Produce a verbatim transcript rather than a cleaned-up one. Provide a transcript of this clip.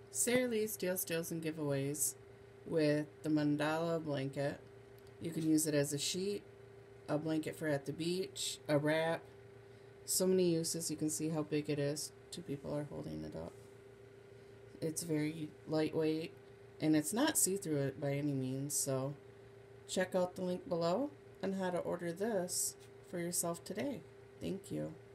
Sara Lee's Deals, Deals, and Giveaways with the Mandala blanket. You can use it as a sheet, a blanket for at the beach, a wrap. So many uses. You can see how big it is. Two people are holding it up. It's very lightweight, and it's not see-through by any means, so check out the link below on how to order this for yourself today. Thank you.